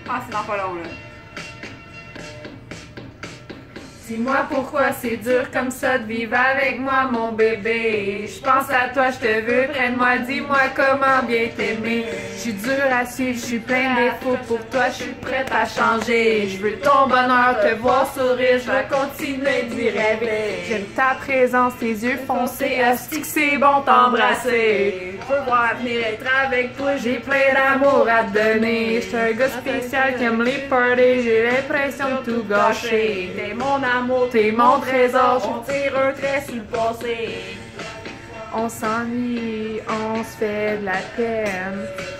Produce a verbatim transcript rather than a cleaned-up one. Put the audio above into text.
Ah, c'est dans pas long, là. Dis-moi pourquoi c'est dur comme ça de vivre avec moi, mon bébé. Je pense à toi, je te veux près de moi. Dis-moi comment bien t'aimer. Je suis dur à suivre, je suis plein de défauts. Pour toi, je suis prête à changer. Je veux ton bonheur, te voir sourire. Je veux continuer d'y rêver. J'aime ta présence, tes yeux foncés. Asti que c'est bon t'embrasser. Je veux voir venir être avec toi. J'ai plein d'amour à te donner. Je suis un gars spécial qui aime les parties. J'ai l'impression de tout gâcher. T'es mon amour, t'es mon trésor, on tire un trait sur le passé. On s'ennuie, on se fait de la peine.